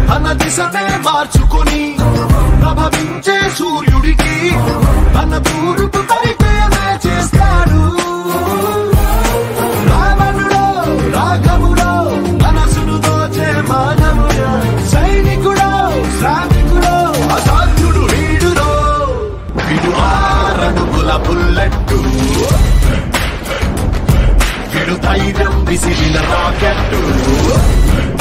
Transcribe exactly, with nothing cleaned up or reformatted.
తన దిశనే మార్చుకొని ప్రభవించే సూర్యుడికి తన తూర్పు పరిచయమే చేస్తాడు. రావణుడో రాఘవుడో మనసును దోచే మానవుడో సైనికుడో శ్రామికుడో అసాధ్యుడు వీడురో. వీడు ఆరడుగుల బుల్లెట్టు, వీడు ధైర్యం విసిరిన రాకెట్టు.